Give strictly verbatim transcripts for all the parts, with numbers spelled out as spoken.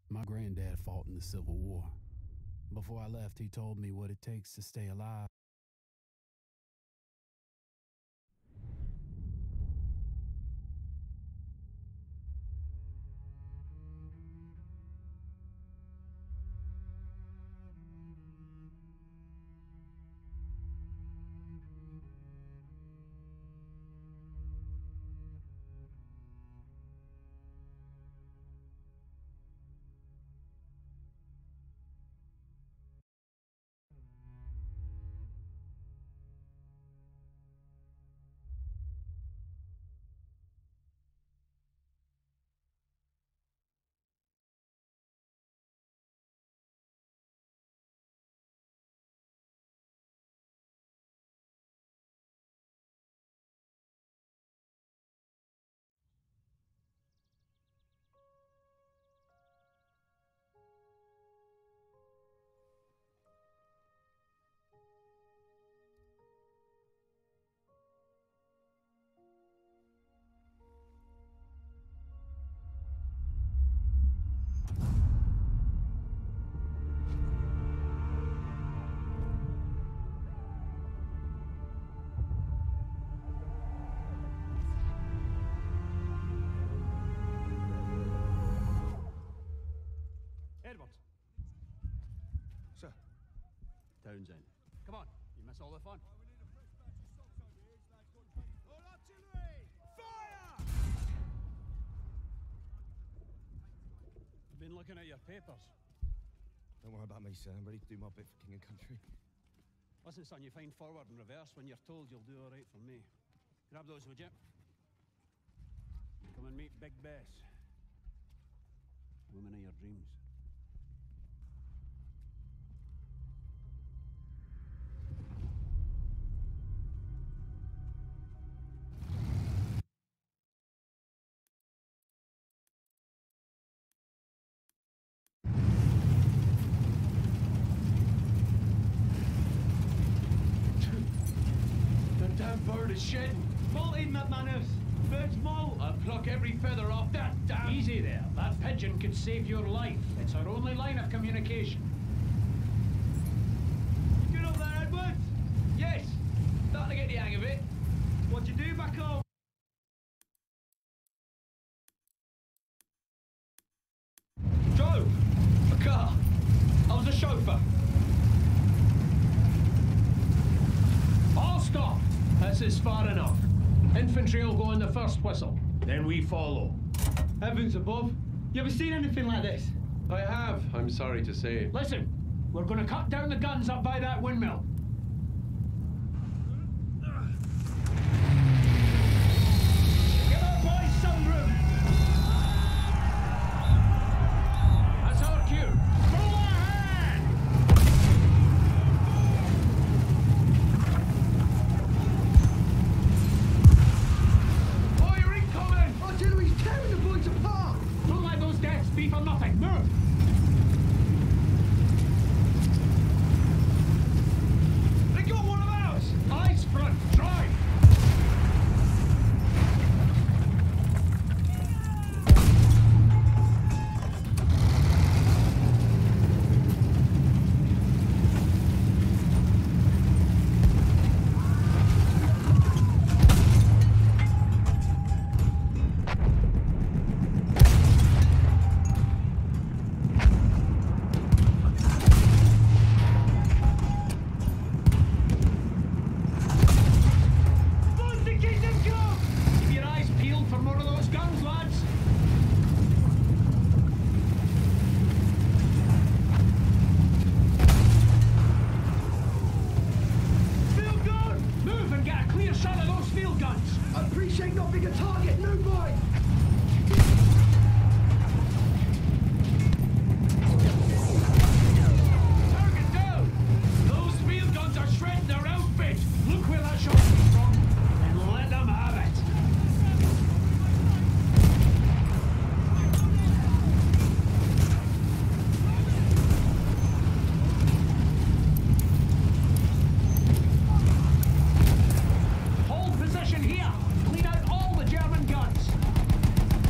My granddad fought in the Civil War. Before I left, he told me what it takes to stay alive. Edward. Sir. Townsend. Come on, you miss all the fun. All artillery! Fire! Been looking at your papers. Don't worry about me, sir. I'm ready to do my bit for king and country. Listen, son, you find forward and reverse when you're told you'll do all right for me. Grab those, would you? Come and meet Big Bess. Woman of your dreams. Bird is shedding. Molting, McManus. Bird's molt. I'll pluck every feather off that damn... Easy there. That pigeon could save your life. It's our only line of communication. Good up there, Edward? Yes. Starting to get the hang of it. What'd you do back home? Drove. A car. I was a chauffeur. I'll stop. This is far enough. Infantry will go on the first whistle. Then we follow. Heavens above. You ever seen anything like this? I have, I'm sorry to say. Listen, we're going to cut down the guns up by that windmill. Give our boys some room. That's our cue. Full ahead! Oh, you're incoming! Artillery's tearing the boys apart! Don't let those deaths be for nothing. Move! They got one of ours! Eyes front, drive! Keep your eyes peeled for more of those guns, lads. Field gun! Move and get a clear shot of those field guns. I appreciate not being a target, new boy. Target down! Those field guns are shredding their outfit. Look where that shot came from. And let them have it. Hold position here. Clean out all the German guns.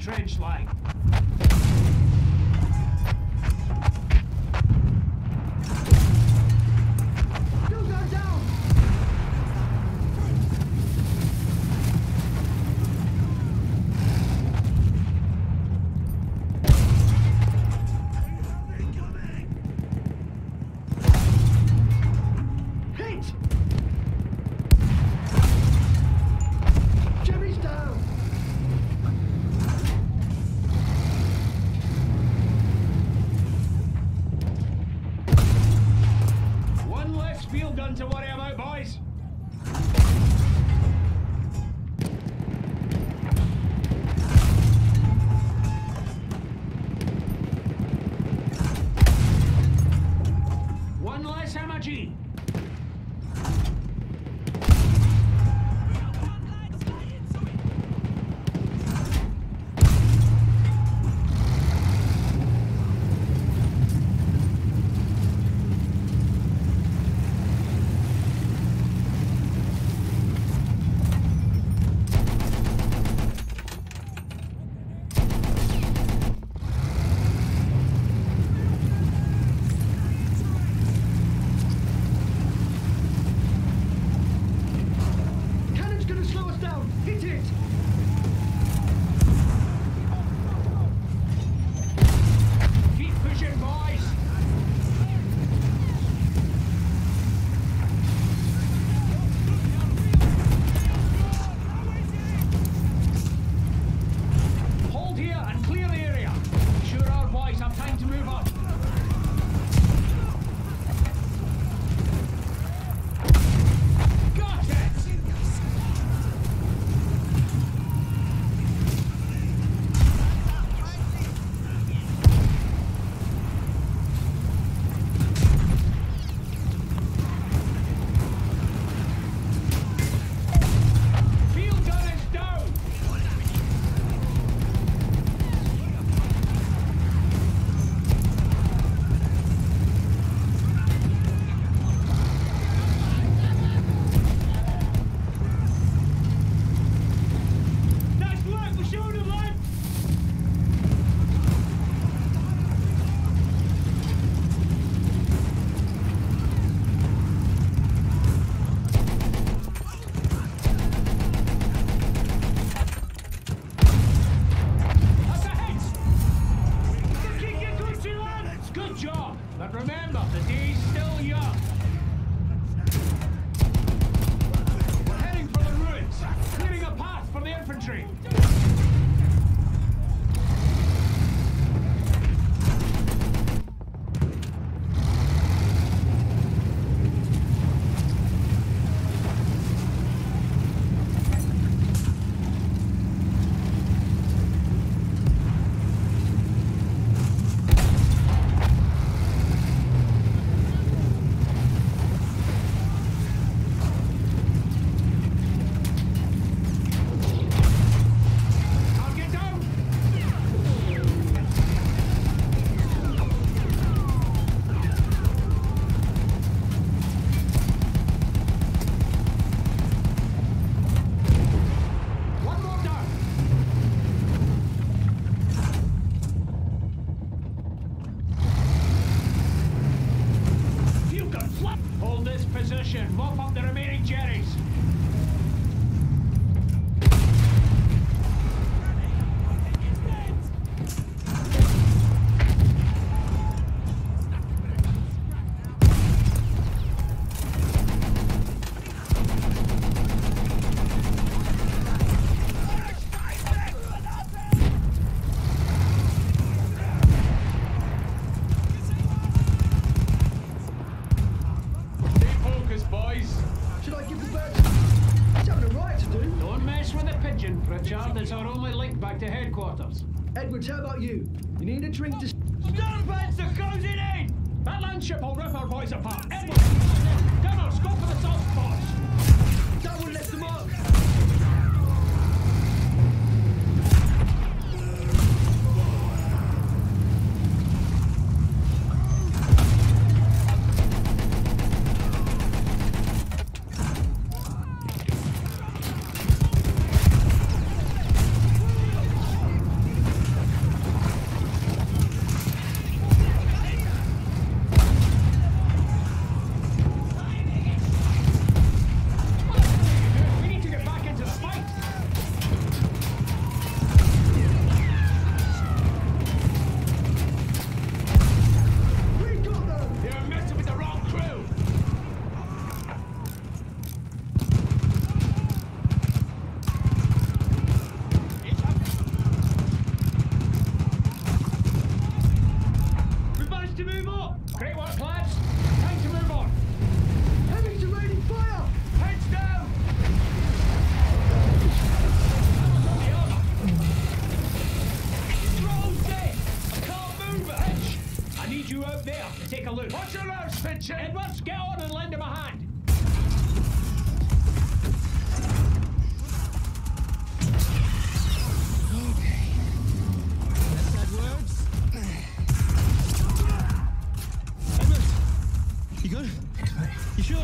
trench line. To worry about, boys. One less Hamachi. position. Mop up the remaining Jerrys. Edwards, how about you? You need a drink to... Stonebands are closing in! That landship will rip our boys apart. Edwards! Gunners, go for the soft spots! That one left the mark! your nerves, Finch! Edwards, get on and lend him a hand! You good? You sure?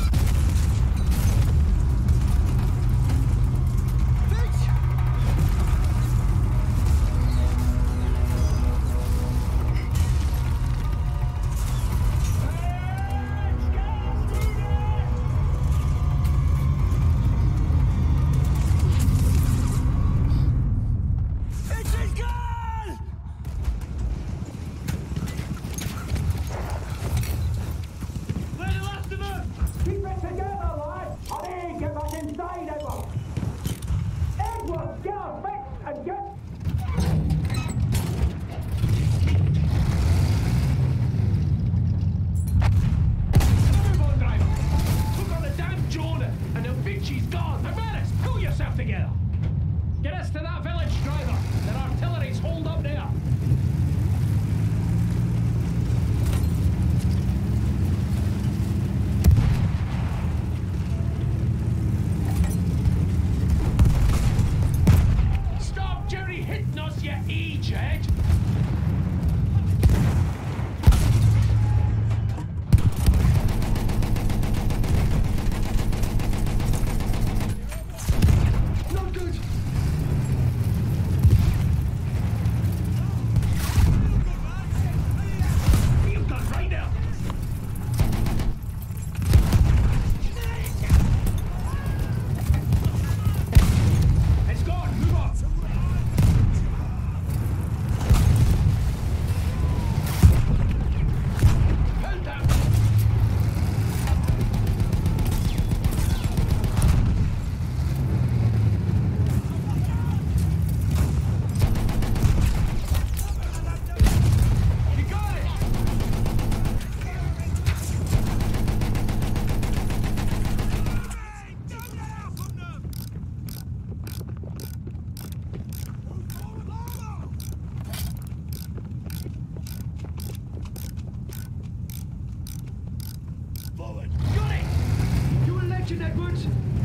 Edwards!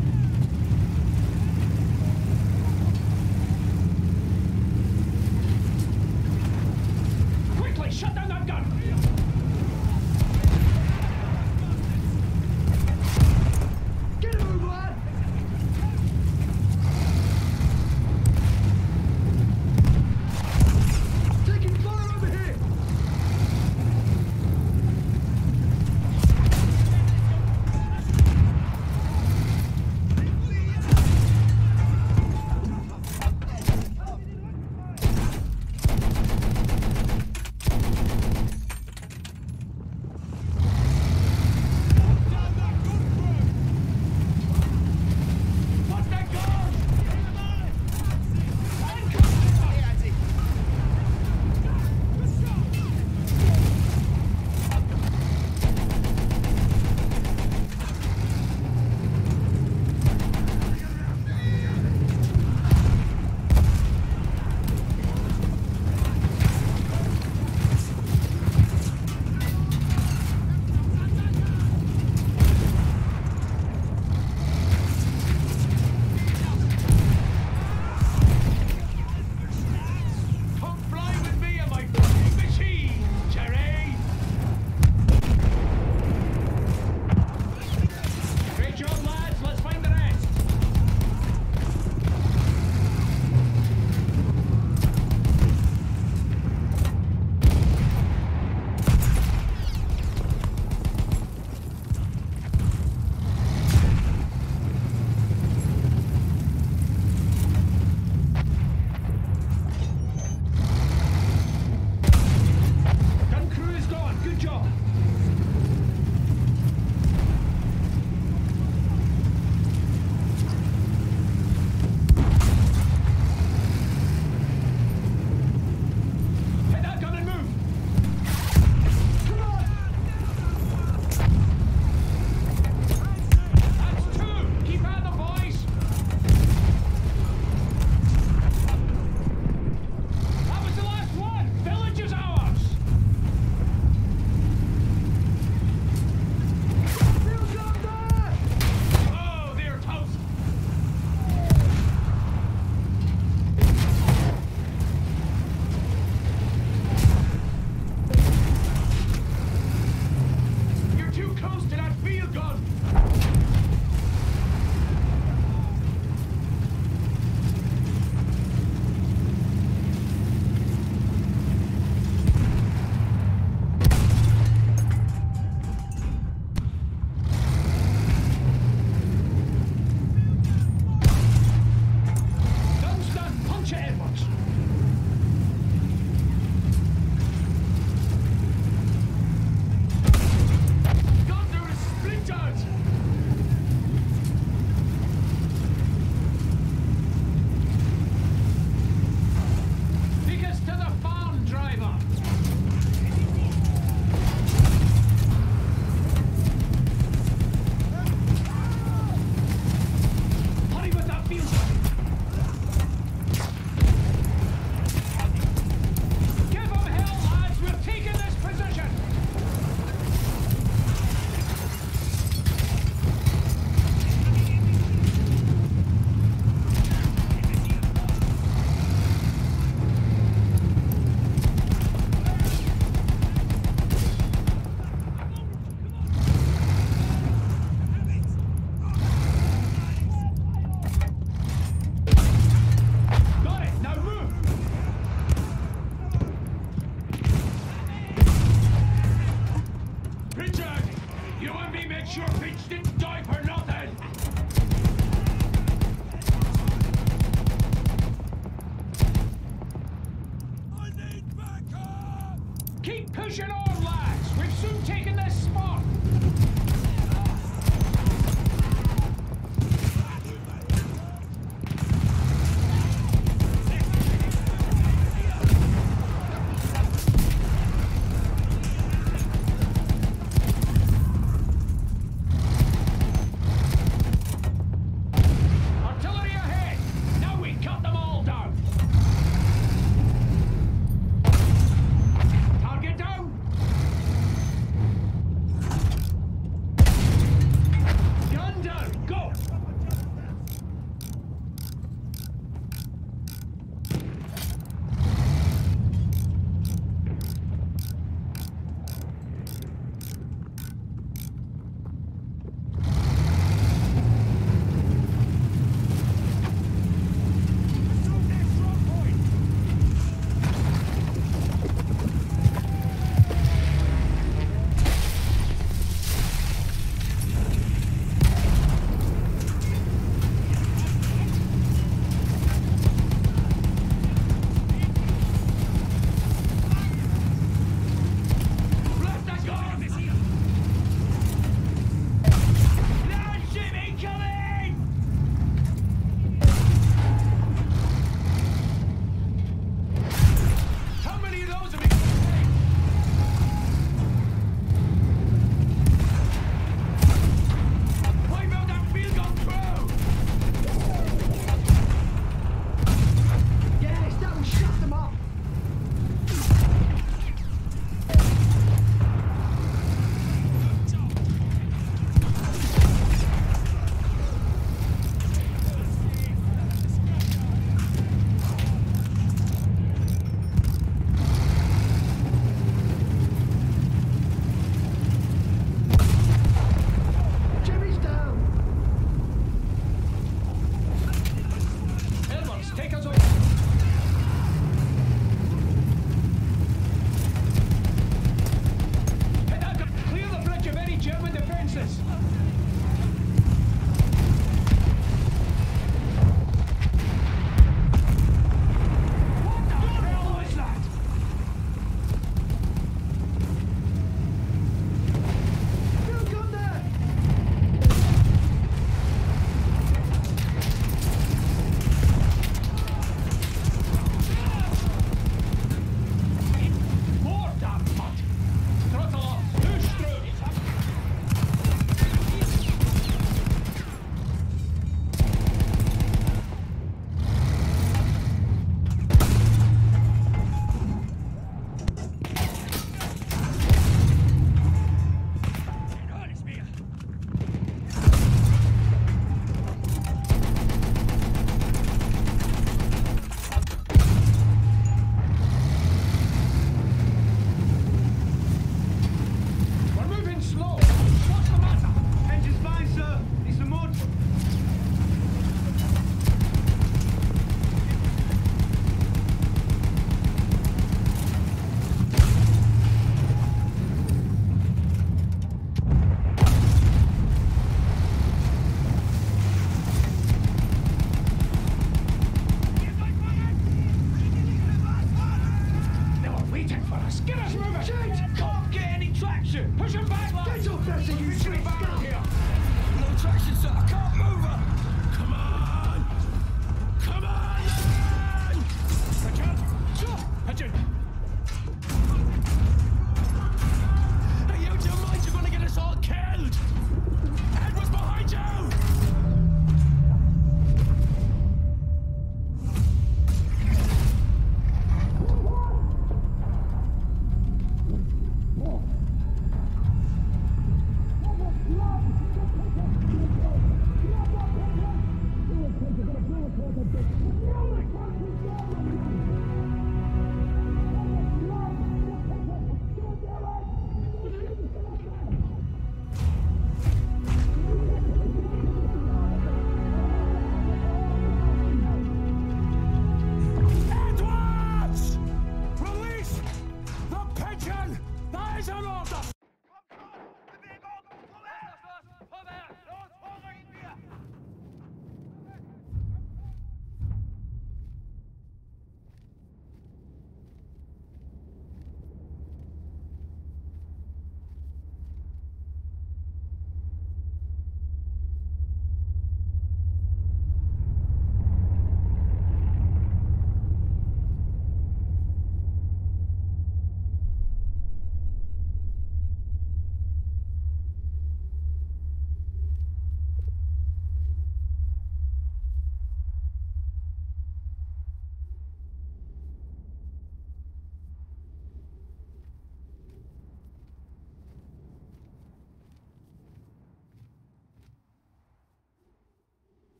Quickly, shut down that gun! Get a move, lad! Taking fire over here! Richard! You and me make sure Finch didn't die for nothing! I need backup! Keep pushing on, lads! We've soon taken this spot!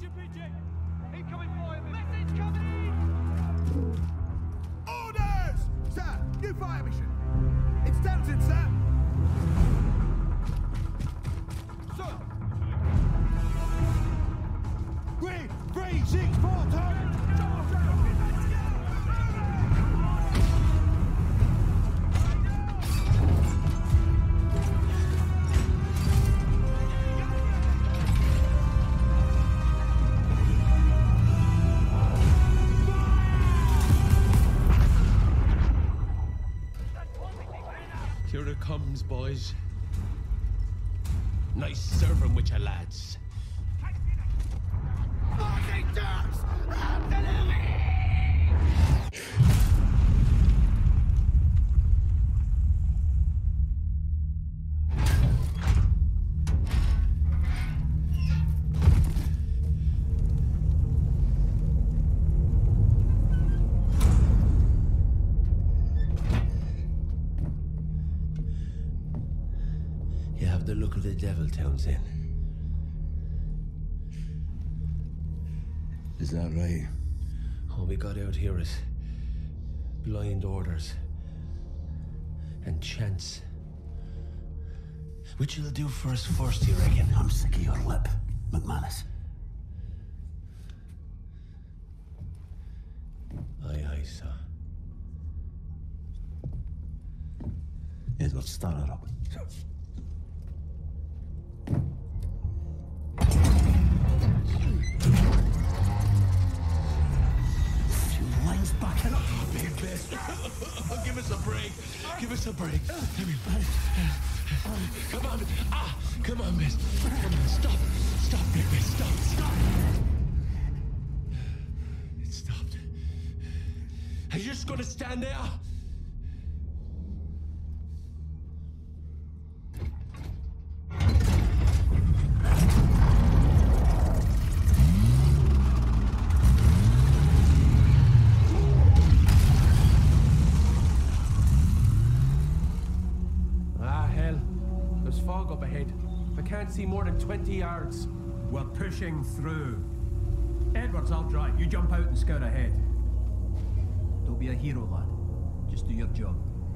you, P J! Incoming fire! Message coming! Orders! Sir, new fire mission. It's Townsend, sir. Sir. Green, three, six, four, turn. Here it comes, boys. Nice serving with your lads. You have the look of the devil, Townsend. Is that right? All we got out here is blind orders and chance. Which will do for us first, you reckon? I'm sick of your lip, McManus. Aye, aye, sir. Edward, start her up. Lines backing up. Big best. Give us a break. Give us a break. Come here. Come on. Ah, come on, miss. Come on, stop. Stop, big miss. Stop. Stop. It stopped. Are you just gonna stand there? Fog up ahead. I can't see more than twenty yards. We're pushing through. Edwards, I'll drive. You jump out and scout ahead. Don't be a hero, lad. Just do your job.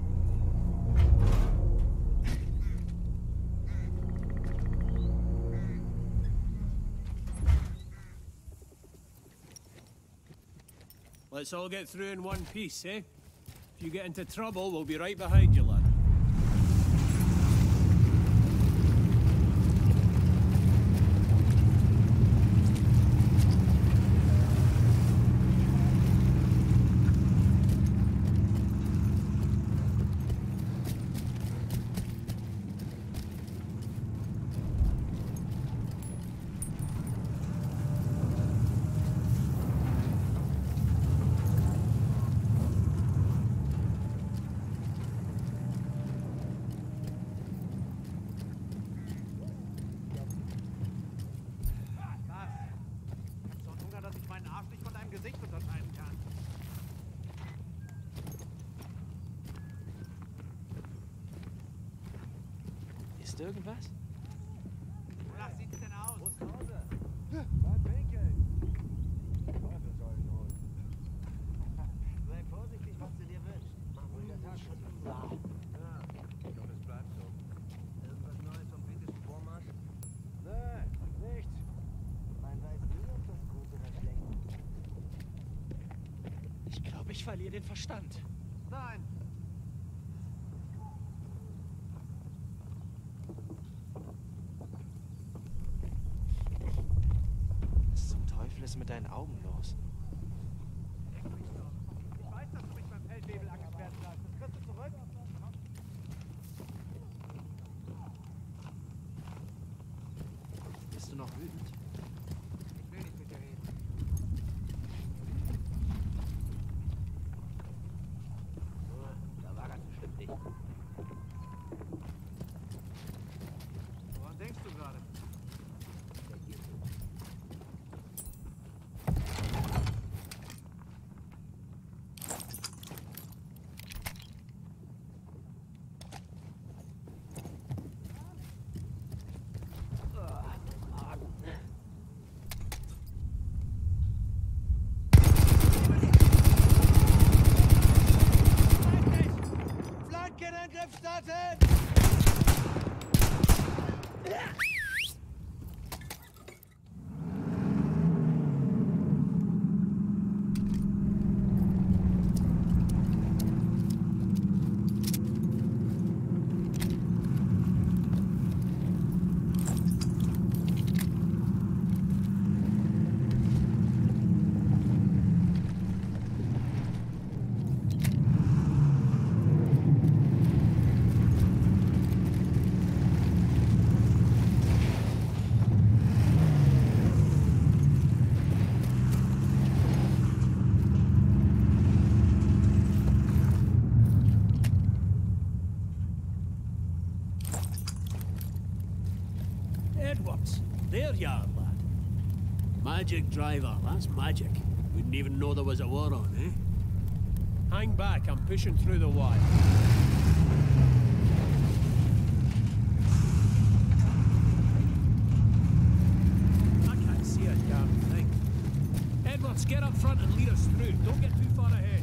Let's all get through in one piece, eh? If you get into trouble, we'll be right behind you, lad. Ist irgendwas? Wonach sieht's denn aus? Wo ist Hause? Sei vorsichtig, was du dir wünschst. Der Tag schon ja, ich hoffe, es bleibt so. Irgendwas Neues vom britischen Vormarsch? Nein, nichts. Man weiß nie, ob das gut oder schlecht ist. Ich glaube, ich verliere den Verstand. Nein. Was ist mit deinen Augen los? Ich weiß, dass du mich beim Feldwebel angesperrt hast. Das kriegst du zurück. Bist du noch wütend? Ich will nicht mit dir reden. Da war ganz bestimmt nicht. Woran denkst du gerade? There you are, lad. Magic driver, that's magic. Wouldn't even know there was a war on, eh? Hang back, I'm pushing through the wire. I can't see a damn thing. Edwards, get up front and lead us through. Don't get too far ahead.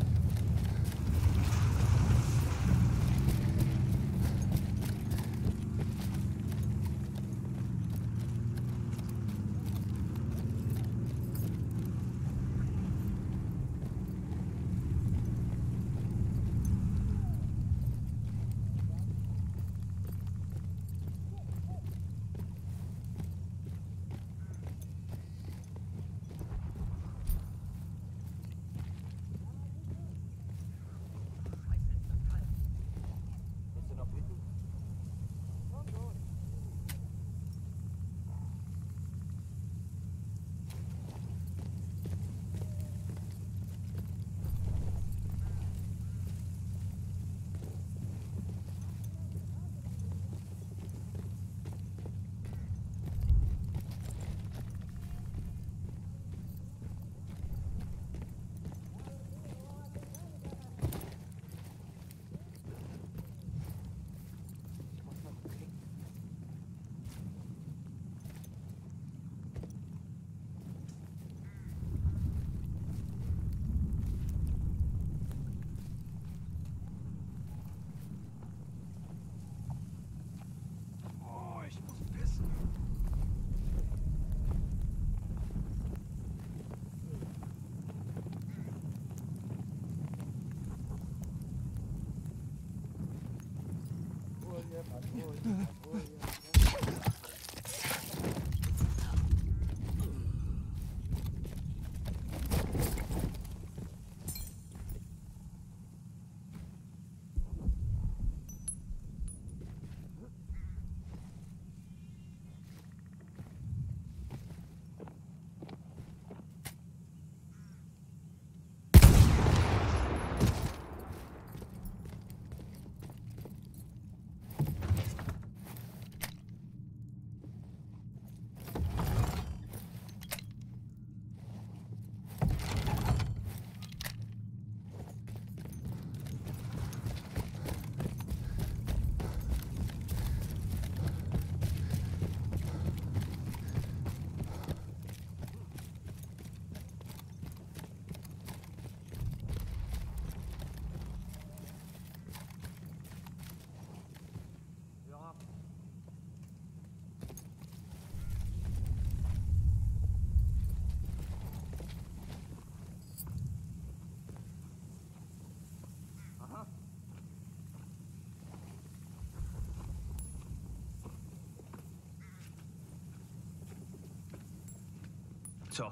So.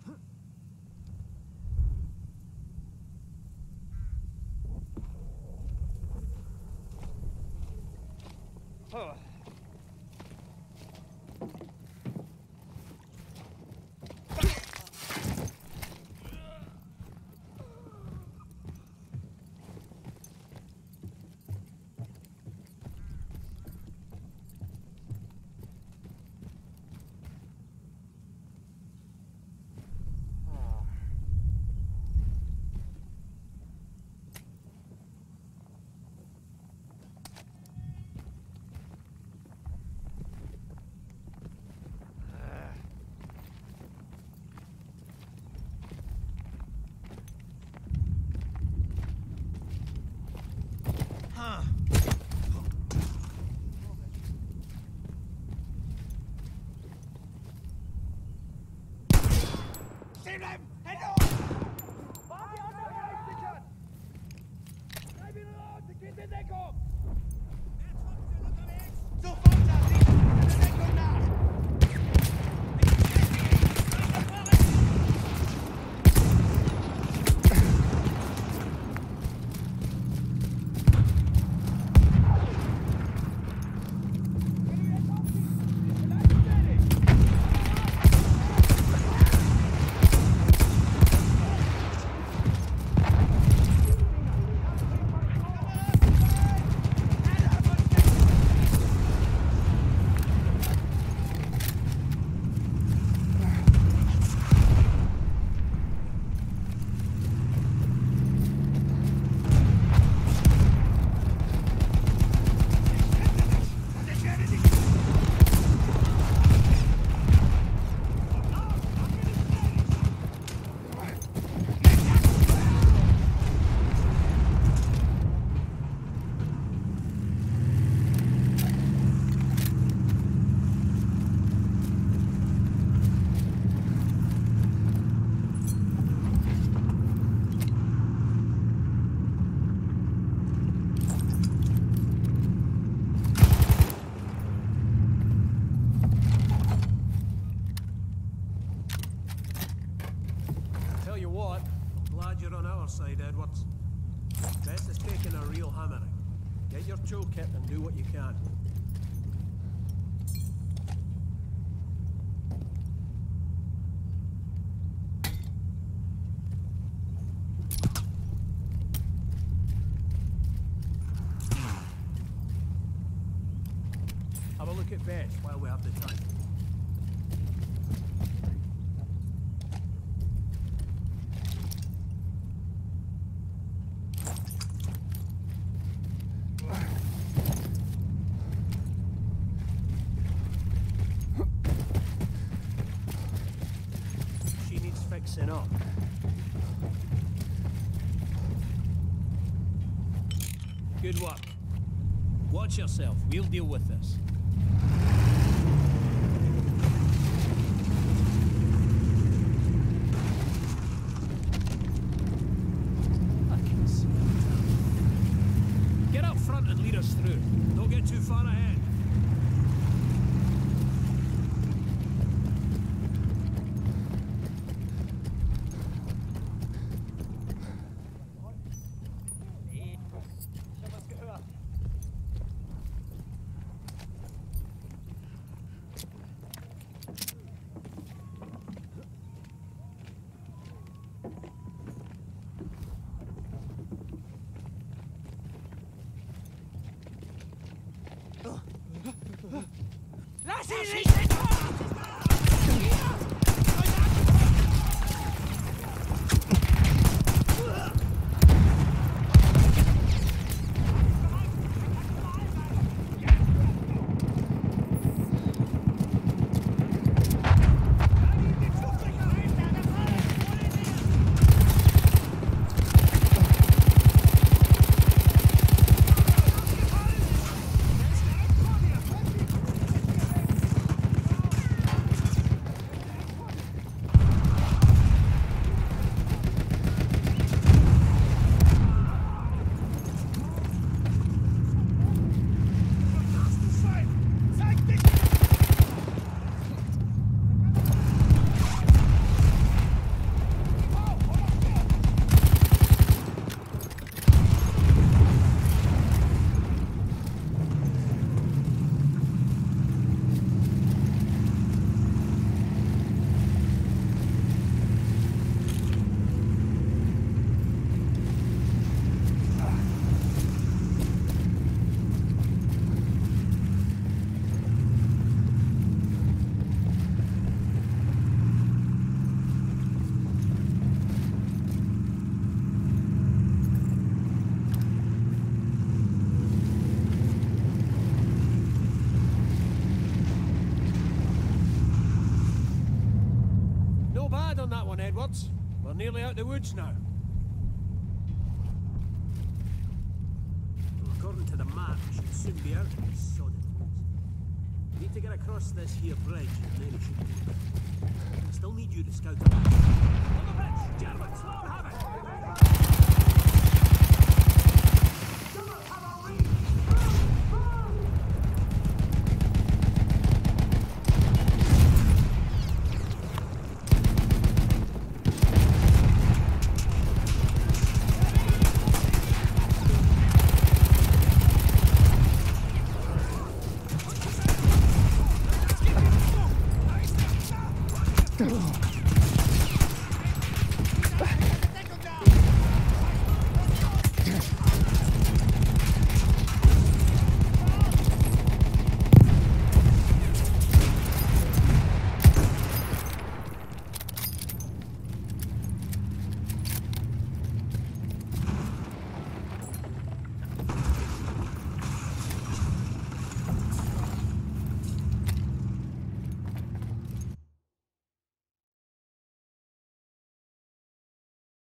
Oh. other side, Edwards. Best is taking a real hammering. Get your toolkit and do what you can. Have a look at Beth while we have the time. She needs fixing up. Good work. Watch yourself. We'll deal with this. Get up front and lead us through. Don't get too far ahead. Lass ihn nicht! On that one, Edwards. We're nearly out the woods now. Well, according to the map, we should soon be out of these sodded woods. We need to get across this here bridge, and then it should be. I still need you to scout around. On the bridge! Germans, long have it!